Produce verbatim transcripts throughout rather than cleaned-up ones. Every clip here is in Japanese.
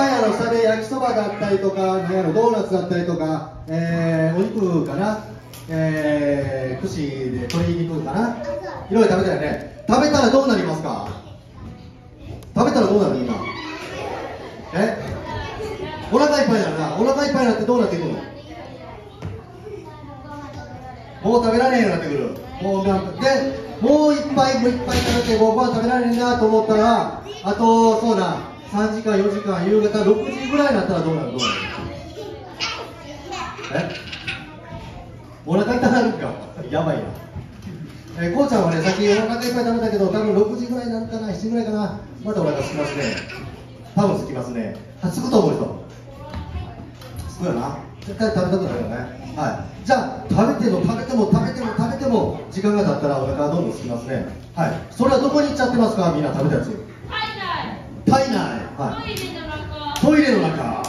ぱいあの下で焼きそばだったりとか、なんやろドーナツだったりとか、えー、お肉かな、えー、串で鶏肉かな、いろいろ食べたよね。食べたらどうなりますか？食べたらどうなる今？え？お腹いっぱいになるな。お腹いっぱいになってどうなっていくの？もう食べられへんようになってくる。もうなんかで、もう一杯もう一杯食べて、もうご飯食べられへんなと思ったら、あとそうださんじかんよじかん、夕方ろくじぐらいになったらどうなる？どうなる？え？お腹痛なるか？やばいな。えー、こうちゃんはね、さっきお腹いっぱい食べたけど、多分ろくじぐらいになるかな、しちじぐらいかな、またお腹空きますね。多分空きますね。はつくと思う人。つくよな。絶対食べたくなるよね。はい。じゃあ、食べても食べても食べても食べても、時間が経ったらお腹がどんどん空きますね。はい。それはどこに行っちゃってますか、みんな食べたやつ。体内。体内。はい。トイレの中。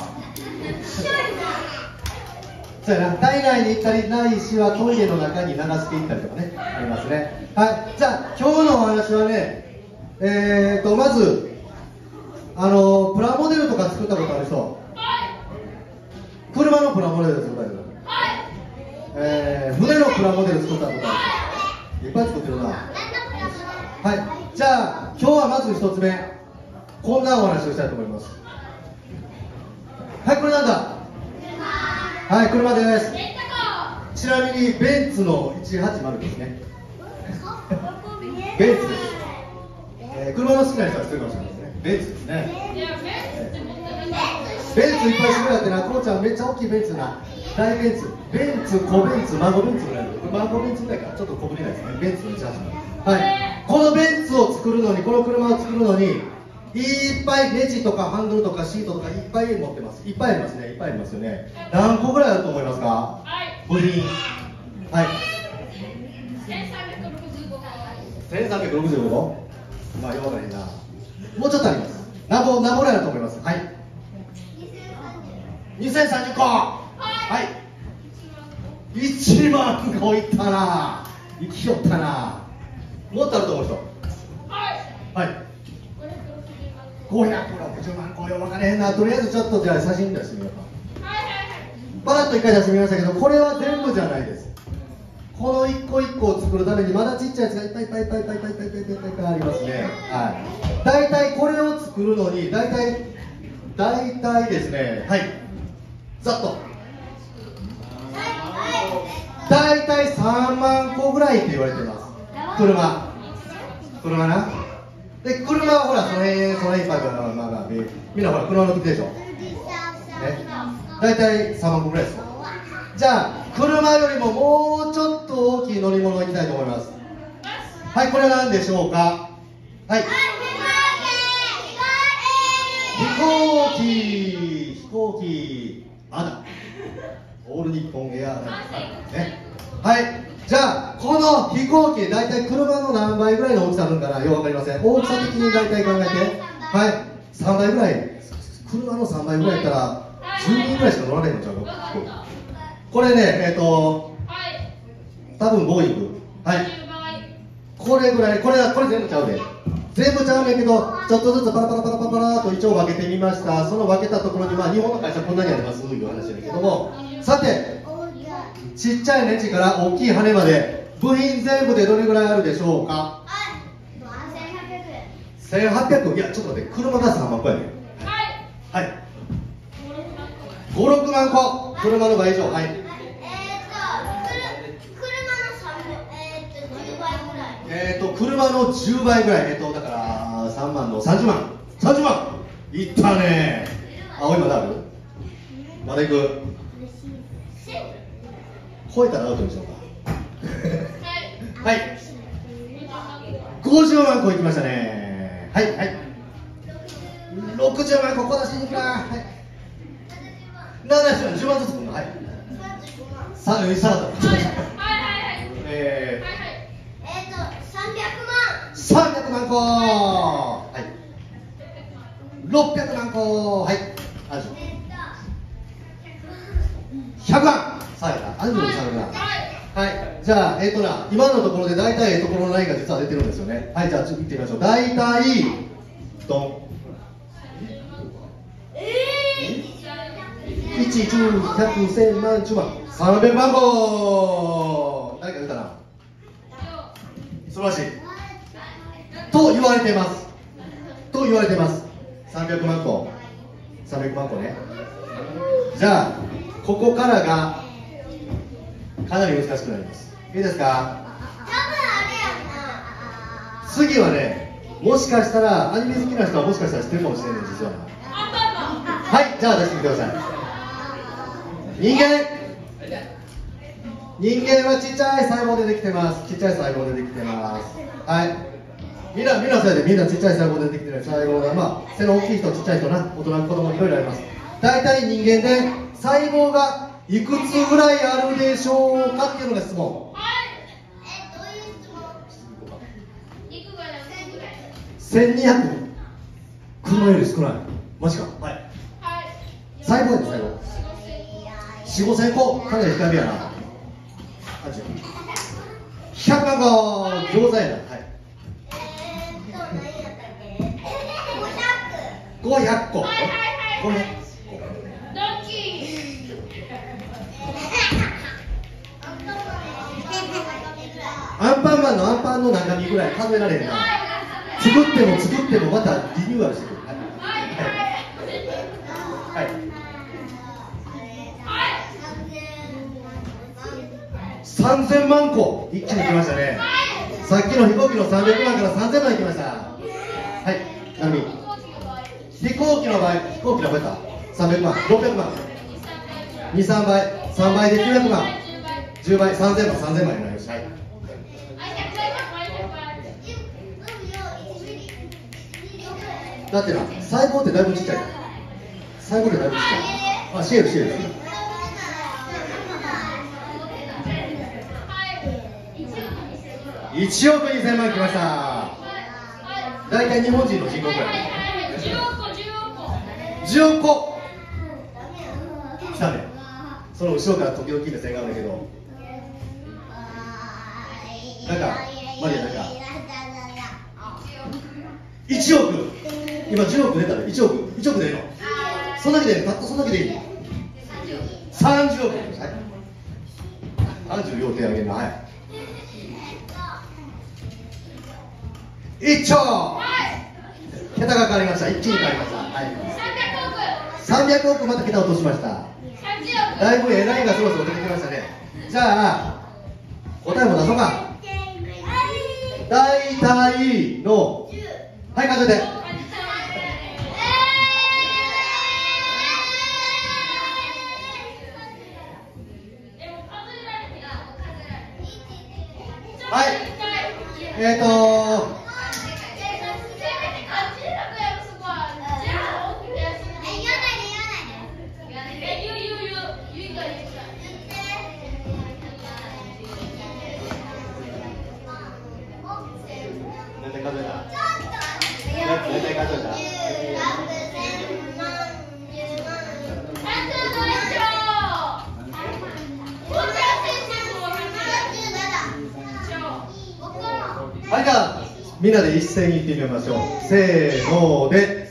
そうやな、体内に行ったりないしはトイレの中に流していったりとかね、ありますね。はい、じゃあ今日のお話はね、えーとまずあのプラモデルとか作ったことある人？車のプラモデル作ったりとか、えー、船のプラモデル作ったことある人？いっぱい作ってるな。はい、じゃあ今日はまず一つ目、こんなお話をしたいと思います。はい、これなんだ？はい、車です。ちなみにベンツのいちはちまるですね。ベンツです。えー、車の好きな人は知ってるかもしれないですね。ベンツですね。ベンツいっぱい種類あってな、こうちゃんめっちゃ大きいベンツな。大ベンツ、ベンツ、小ベンツ、孫ベンツぐらいある。孫ベンツぐらいか、ちょっと小ぶりないですね。ベンツのいちはちまる。はい。このベンツを作るのに、この車を作るのに、いっぱいネジとかハンドルとかシートとかいっぱい持ってます。いっぱいありますね。いっぱいありますよね。何個ぐらいあると思いますか？はい。部品。はい。せんさんびゃくろくじゅうごこ。せんさんびゃくろくじゅうごこ。まあ、よくないな。もうちょっとあります。何本、何本ぐらいだと思います？はい。にせんさんじゅっこ。はい。いちまんこいったな。生きよったな。もっとあると思う人。はい。はい。ごひゃくろくじゅうまんこよ、分かれへんな。とりあえずちょっとじゃあ写真出してみようか。パラッといっかい出してみましたけど、これは全部じゃないです。この一個一個を作るためにまだちっちゃいやつがいっぱいいっぱいいっぱいいっぱいいっぱいいっぱいいっぱいいっぱいいっぱいありますね。はい。大体これを作るのに大体大体ですね、はい。ざっと大体さんまんこぐらいって言われてます。車。車な。で、車はほら、その辺、その辺いっぱいあるから、まあまあ、みんなほら、車乗ってきてでしょ。ね。大体さんまんこぐらいですよ。じゃあ、車よりももうちょっと大きい乗り物いきたいと思います。はい、これは何でしょうか。はい。飛行機飛行機まだ。オール日本エアラインね。はい。じゃあ、この飛行機、大体車の何倍ぐらいの大きさあるんかな、よくわかりません。大きさ的に大体考えて、はい、さんばいぐらい、車のさんばいぐらいやったら、じゅうにんぐらいしか乗られへんのちゃうの？これね、えっと、多分ボーイング。はい。これぐらい、これは、これ全部ちゃうで。全部ちゃうんだけど、ちょっとずつパラパラパラパラパラと一応分けてみました。その分けたところに、まあ、日本の会社こんなにありますという話ですけども、さて、ちっちゃいネジから大きい羽まで部品全部でどれぐらいあるでしょうか？せんはっぴゃく。いやちょっと待って、車がさんまんこやね。はい。はい。ご、ろくまんこ。車の倍以上。はい。えーっとえーっと車のじゅうばいぐらい。えーっとだからさんまんのさんじゅうまん。さんじゅうまん。いったね。青いまだある？まだいく？超えたらアウトでしょうか。はい。ごじゅうまんこいきましたね。はいはい。ろくじゅうまんこ、こ出しに行くな。はい。ななじゅうまん、じゅうまんずつくんの。はい。さあ、サラダ。はいはいはい。えー、えーとさんびゃくまん。さんびゃくまんこ。はい。ろっぴゃくまんこ。はい。ある。ひゃくまん。さあやな。あるのにさるな。はい、じゃあ、えっ、ー、とな、今のところで大体ええところのラインが実は出てるんですよね。はい、じゃあ、ちょっと見てみましょう。大体、ドン。えーち、じゅう、ひゃく、せんまん、じゅうまん、さんびゃくまんこ。誰か言うかな。素晴らしいと言われてますと言われてますさんびゃくまんこさんびゃくまんこね。じゃあここからがかなり難しくなります。いいですか。次はね、もしかしたらアニメ好きな人はもしかしたら知ってるかもしれない、実は。はい、じゃあ出してみてください。人間人間はちっちゃい細胞でできてます。ちっちゃい細胞でできてます。はい。みんな、みんなそれでみんなちっちゃい細胞でできてる細胞が、まあ、背の大きい人、ちっちゃい人な、大人、子供いろいろあります。大体人間で細胞がいくつぐらいあるでしょうかっていうのが質問。せんにひゃく。車より少ない。マジか。はい。細胞やで、細胞。よん、ごせんこ。かなり控えめやな。ひゃくまんこ。餃子やな。はい。ごひゃっこ。ごひゃっこ。アンパンマンのアンパンの中身ぐらい数えられへんな。作っても作ってもまたリニューアルしてくる。はい、はい、さんぜんまんこ一気にきましたね。さっきの飛行機のさんびゃくまんからさんぜんまんいきました。はい、なみ飛行機の場合、飛行機の場合かさんびゃくまん、ろっぴゃくまん、に、さんばい、さんばいできゅうひゃくまん、じゅうばい、さんぜんまん、さんぜんまんになりました。はい、だってな、細胞ってだいぶちっちゃい。細胞ってだいぶちっちゃい。あ、シエル、シエル。いちおくにせんまんきました。大体日本人の人口くらい。じゅうおく、じゅうおく。じゅうおくこ。来たね。その後ろから時々聞いた線があるんだけど。なんか、マリアなんか。いちおく。今じゅうおく出たね。いちおく。いちおく出るの。そんだけでいいの。たったそんだけでいいの。さんじゅうおく。はい。さんじゅうよん手あげるな。はい。いっちょう。桁が変わりました。一気に変わりました。はい。さんびゃくおくまた桁を落としました。だいぶえらいがそろそろ出てきましたね。じゃあ答えも出そうか。大体のはい数えて。はい。えっと。はい、じゃあみんなで一斉に言ってみましょう。せーので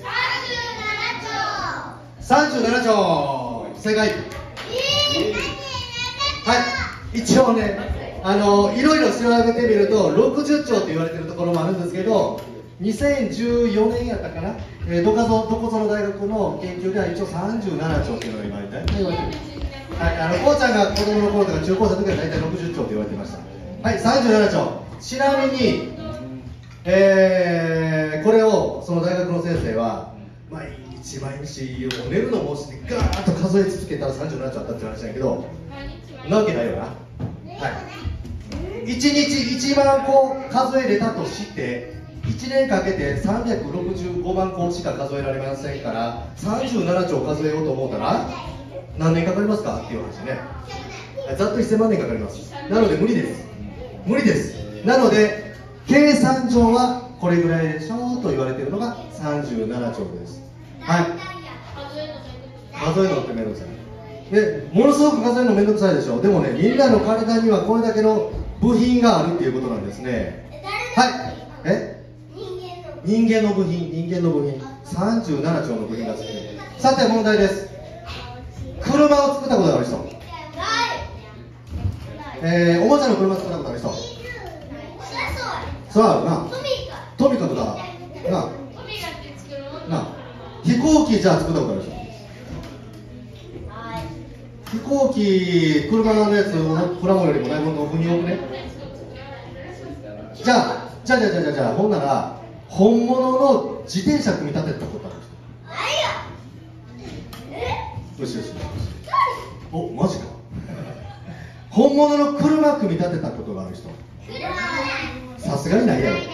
さんじゅうななちょう。正解。はい、一応ね、あのいろいろ調べてみるとろくじゅっちょうと言われてるところもあるんですけど、にせんじゅうよねんやったかな、えー、どこぞどこぞの大学の研究では一応さんじゅうななちょうっていうのが今大体言われてる。はい、あのこうちゃんが子供の頃とか中高生の時は大体ろくじゅっちょうと言われてました。はい、さんじゅうななちょう。ちなみに、えー、これをその大学の先生は毎日毎日もう寝るのもしてガーッと数え続けたらさんじゅうななちょうあったって話だけど、なわけないよな。はい、いちにちいちまんこ数えれたとしていちねんかけてさんびゃくろくじゅうごまんこしか数えられませんから、さんじゅうななちょう数えようと思ったら何年かかりますかっていう話ね。ざっとせんまんねんかかります。なので無理です。無理です。なので計算上はこれぐらいでしょうと言われているのがさんじゅうななちょうです。はい。数えるのってめんどくさい。で、ものすごく数えるのめんどくさいでしょ。でもね、みんなの体にはこれだけの部品があるっていうことなんですね。はい。え？人間の部品、人間の部品、さんじゅうななちょうの部品がついている。さて問題です。 車を作ったことがある人、えー、おもちゃの車作ったことある人、そうあるな。トミカとかな、な、飛行機じゃあ作ったことある人、飛行機、車のやつプラモよりもだいぶ腑に落くね。じゃあじゃあじゃあじゃあじゃあほんなら本物の自転車組み立てたことある人、よしよしよし、お、マジか。本物の車組み立てたことがある人、さすがにないやろ。はい、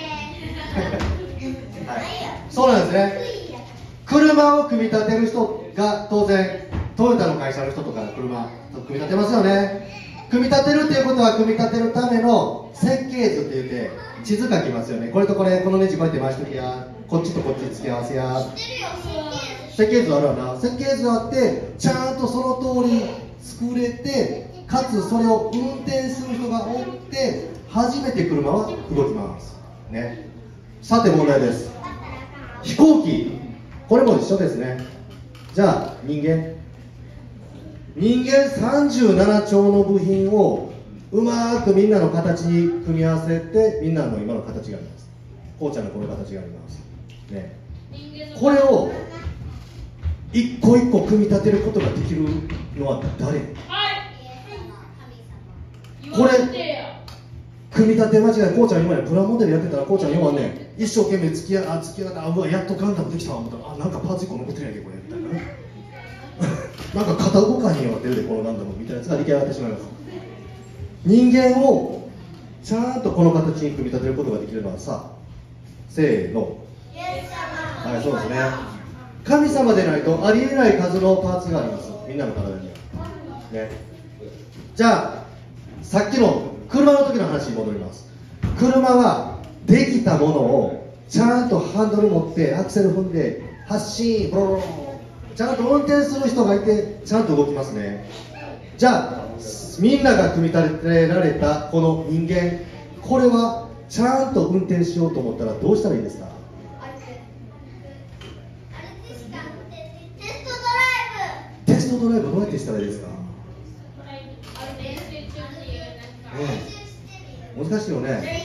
そうなんですね。車を組み立てる人が当然トヨタの会社の人とか車組み立てますよね。組み立てるっていうことは組み立てるための設計図って言って地図書きますよね。これとこれ、このネジこうやって回してみや、こっちとこっち付け合わせや。設計図あるわな。設計図あってちゃんとその通り作れて、かつそれを運転する人がおって初めて車は動きますね。さて問題です。飛行機、これも一緒ですね。じゃあ人間人間さんじゅうななちょうの部品をうまくみんなの形に組み合わせてみんなの今の形があります。こうちゃんのこの形がありますね。これを一個一個組み立てることができるのは誰？これ組み立て間違い、こうちゃん今ねプラモデルやってたらこうちゃん今ね一生懸命付き合あ付き合ったあうわやっとガンダムできたわ思ったら、あなんかパーツいっこ残ってないけどこれみたいなねなんか肩動かへんよってるでこのガンダムみたいなやつが出来上がってしまいます。人間をちゃんとこの形に組み立てることができるのはさ、せーの、はい、そうですね。神様でないとありえない数のパーツがあります、みんなの体にはね。じゃあさっきの車の時の話に戻ります。車はできたものをちゃんとハンドル持ってアクセル踏んで発進ブロローちゃんと運転する人がいてちゃんと動きますね。じゃあみんなが組み立てられたこの人間、これはちゃんと運転しようと思ったらどうしたらいいですか？テストドライブどうやってしたらいいですか？うん、難しいよね。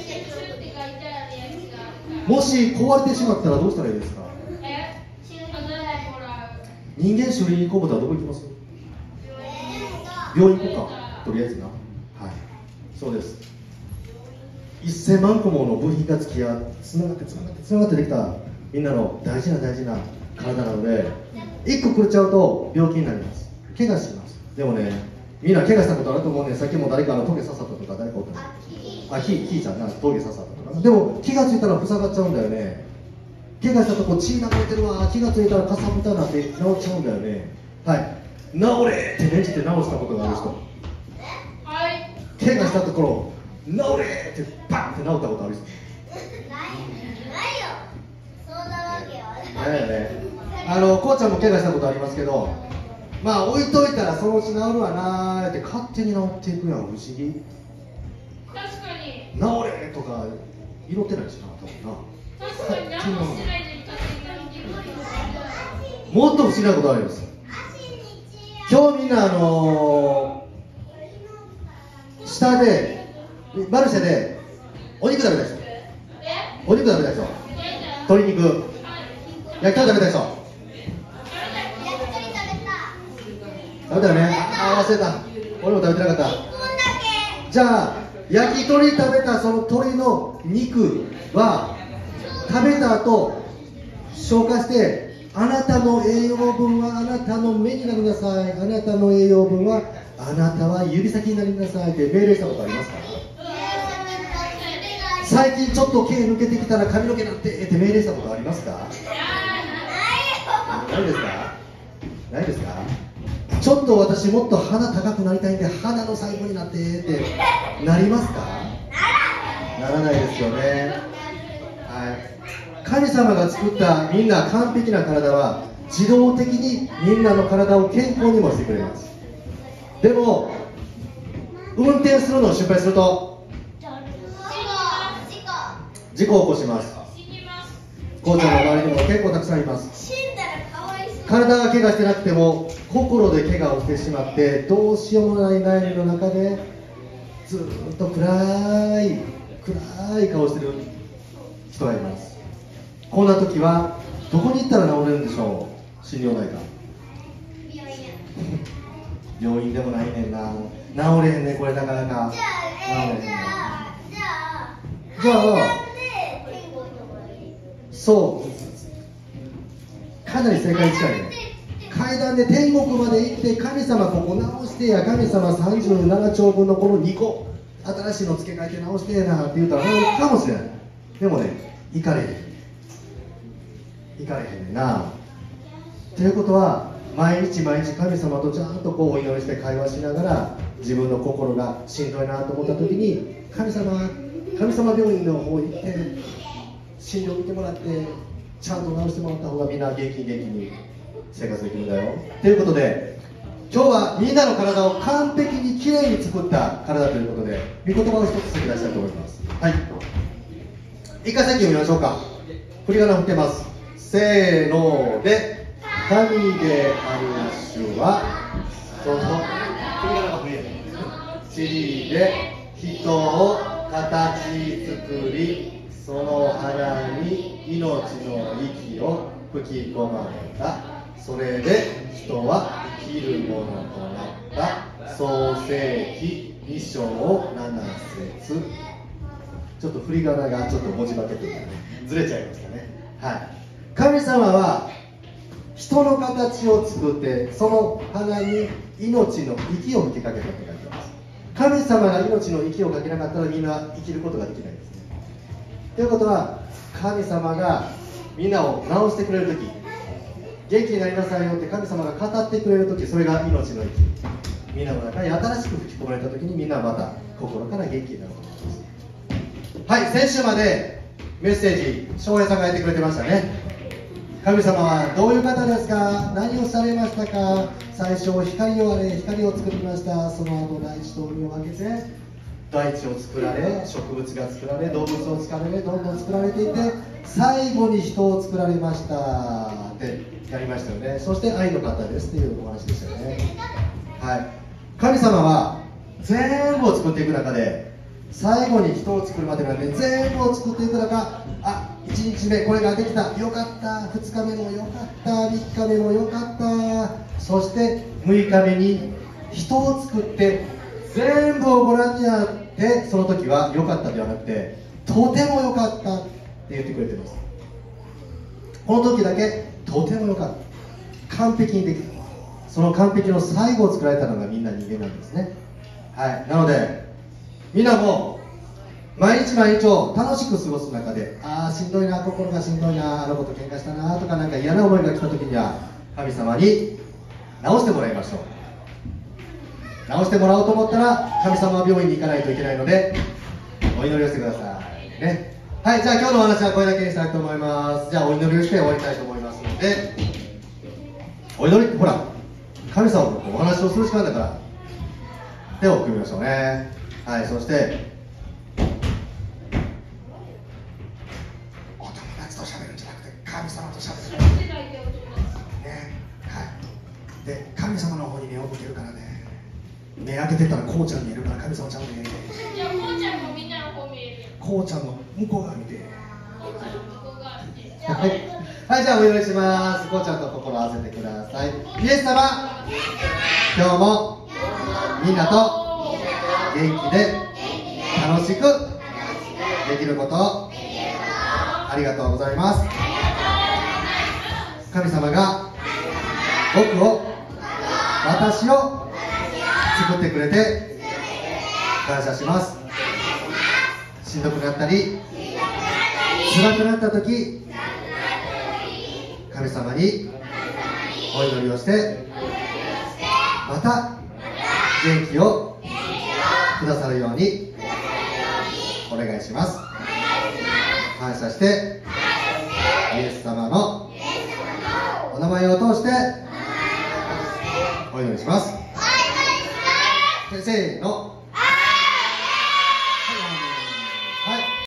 もし壊れてしまったらどうしたらいいですか？人間修理に行こうとはどこ行きます？病院行こうか、とりあえずな。はい、そうです。せんまんこもの部品がつき合ってつながってつながってつながってできたみんなの大事な大事な体なので、いっこ狂っちゃうと病気になります、怪我します。でもね、みんな怪我したことあると思うね。さっきも誰かの峠刺さったとか誰かおったの？あ、ひーちゃんが峠刺さったとか。でも気がついたら塞がっちゃうんだよね。怪我したとこ血流れてるわ、気がついたらかさぶたなって治っちゃうんだよね。はい、治れって念じて治したことがある人、はい、怪我したところ治れってバンって治ったことある人？ないよ、そんなわけはないよね。あのこうちゃんも怪我したことありますけど、まあ置いといたらそのうち治るわなーって勝手に治っていくやん、不思議。確かに治れとか拾ってないしな、多分な。確かに何もしてないのに勝手に治っていく。もっと不思議なことあります。今日みんなあのー、下でマルシェでお肉食べた人、お肉食べた人、鶏肉、焼き鳥食べた人、食べたよね。あ、忘れた、俺も食べてなかった。じゃあ焼き鳥食べたその鶏の肉は食べた後消化して、あなたの栄養分はあなたの目になりなさい、あなたの栄養分はあなたは指先になりなさいって命令したことありますか？最近ちょっと毛抜けてきたら髪の毛なってって命令したことありますか？ないですか？ないですか？ちょっと私もっと鼻高くなりたいんで鼻の最後になってってなりますか？ならないですよね。はい、神様が作ったみんな完璧な体は自動的にみんなの体を健康にもしてくれます。でも運転するのを失敗すると事故を起こします。こうちゃんの周りにも結構たくさんいます。死んだらかわいそう。 体は怪我してなくても心で怪我をしてしまってどうしようもない悩みの中でずーっと暗い暗い顔してる人がいます。こんな時はどこに行ったら治れるんでしょう。心療内科病院でもないねんな。治れへんねんこれなかなか治れへんねん。じゃあそうかなり正解に近いね。階段で天国まで行って神様ここ直してや、神様さんじゅうなな丁分のこのにこ新しいの付け替えて直してやなって言ったら治るかもしれない。でもね行かれへん行かれへんねんな。ということは毎日毎日神様とちゃんとこうお祈りして会話しながら自分の心がしんどいなと思った時に神様神様病院の方に行って診療見てもらってちゃんと治してもらった方がみんな元気に元気に生活できるんだよということで、今日はみんなの体を完璧にきれいに作った体ということで御言葉を一つ先出したいと思います。はい、一回席を見ましょうか。振り仮名振ってます。せーので、神である主はその振り仮名が振り尻で人を形作り、その腹に命の息を吹き込まれた。それで人は生きるものとなった。創世記に章なな節。ちょっと振り仮名がちょっと文字化けてるね、ずれちゃいましたね。はい、神様は人の形を作ってその鼻に命の息を吹きかけたと書いてます。神様が命の息をかけなかったらみんな生きることができないんですね。ということは神様がみんなを治してくれるとき、元気になりなさいよって神様が語ってくれるとき、それが命の息、みんなの中に新しく吹き込まれたときにみんなはまた心から元気になると思います。はい、先週までメッセージ翔平さんがやってくれてましたね。神様はどういう方ですか、何をされましたか。最初光をあれ光を作りました。その後大地と海を分けて大地を作られ、植物が作られ、動物を作られ、どんどん作られていて最後に人を作られましたってやりましたよね。そして愛の方ですっていうお話でしたよね。はい、神様は全部を作っていく中で最後に人を作るまでなんで全部を作っていく中、あ、いちにちめこれができた、よかった、ふつかめもよかった、みっかめもよかった、そしてむいかめに人を作って全部をご覧になって、その時はよかったではなくてとてもよかったって言ってくれてます。この時だけとてもよかった、完璧にできた。その完璧の最後を作られたのがみんな人間なんですね。はい、なのでみんなも毎日毎日を楽しく過ごす中で、ああしんどいな、心がしんどいな、あの子と喧嘩したなとか、なんか嫌な思いが来た時には神様に直してもらいましょう。直してもらおうと思ったら神様は病院に行かないといけないのでお祈りをしてくださいね。はい、じゃあ今日のお話はこれだけにしたいと思います。じゃあお祈りをして終わりたいと思いますので、お祈りってほら神様とお話をする時間だから手を組みましょうね。はい、そしてお友達と喋るんじゃなくて神様と喋るね。はい、で神様の方に目を向けるからね。目開けてたらこうちゃん見えるから神様ちゃんね。 いや、こうちゃんもみんなの方見える。 こうちゃんの向こう側見て。 こうちゃんの向こう側見て。 はい、はい、じゃあお祈りします。こうちゃんと心を合わせてください。イエス様、今日もみんなと元気で楽しくできることをありがとうございます。神様が僕を私を作ってくれて感謝します。しんどくなったり辛くなった時、神様にお祈りをしてまた元気をくださるようにお願いします。感謝してイエス様のお名前を通してお祈りします。せーの。